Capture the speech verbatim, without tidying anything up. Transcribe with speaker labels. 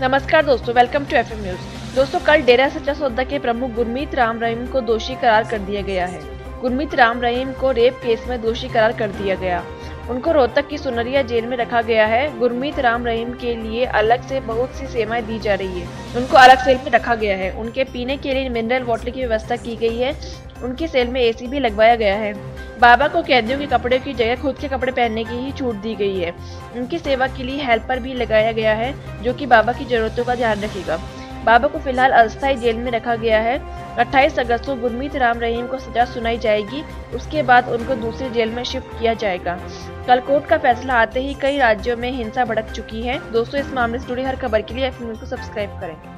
Speaker 1: नमस्कार दोस्तों, welcome to F M news. दोस्तों, कल डेरा सच्चा सौदा के प्रमुख गुरमीत राम रहीम को दोषी करार कर दिया गया है। गुरमीत राम रहीम को रेप केस में दोषी करार कर दिया गया। उनको रोहतक की सुनरिया जेल में रखा गया है। गुरमीत राम रहीम के लिए अलग से बहुत सी सेवाएं दी जा रही है। उनको अलग सेल में रखा गया है। उनके पीने के लिए मिनरल वाटर की व्यवस्था की गई है। उनकी सेल में एसी भी लगवाया गया है। बाबा को कैदियों के कपड़े की जगह खुद के कपड़े पहनने की ही छूट दी गई है। उनकी सेवा के लिए हेल्पर भी लगाया गया है जो कि बाबा की जरूरतों का ध्यान रखेगा। बाबा को फिलहाल अस्थायी जेल में रखा गया है। अट्ठाईस अगस्त को गुरमीत राम रहीम को सजा सुनाई जाएगी। उसके बाद उनको दूसरी जेल में शिफ्ट किया जाएगा। कल कोर्ट का फैसला आते ही कई राज्यों में हिंसा भड़क चुकी है। दोस्तों, इस मामले से जुड़ी हर खबर के लिए एफ एम न्यूज को सब्सक्राइब करें।